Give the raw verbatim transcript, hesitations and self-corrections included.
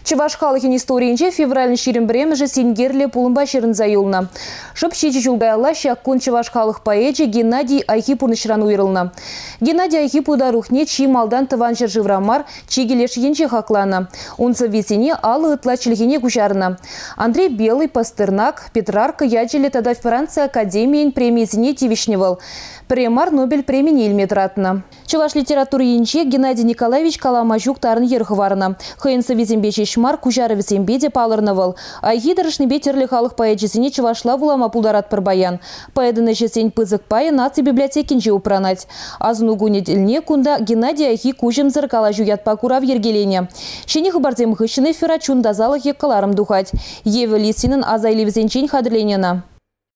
Чуваш халыхин историинче февраль ширин бремже сенгерле пулымба ширин заюлна. Шып шечи жулгайла шаккун чуваш халых поэджи Геннадий Айхипурнышран уйрылна. Геннадий Айхипуда рухне чи малдан тыван жыржыврамар чигелеш енче хаклана. Унца весене алы ытла чилгене кушарна. Андрей Белый, Пастернак, Петрарка ячеле тада Франция Академиин премиесине тивишневал. Премар Нобель премии илметратна. Чуваш литературы енче Геннадий Николаевич Каламажук тарын ерхварна. Хейнса визембече шмар кужары визембеде палырнывал. Айхидырышны бетерлі халық поэджесіне чувашла вулама пулдарат пырбаян. Поэдыны жесень пызык пая наци библиотекинче упранать. Азыну гунедельне кунда Геннадий Айхи кужем зыркала жуят пакурав ергелене. Шені хыбарзем хыщыны ферачун дазалық еккаларым духать. Еве лисинын азайли визенчень хадырленена.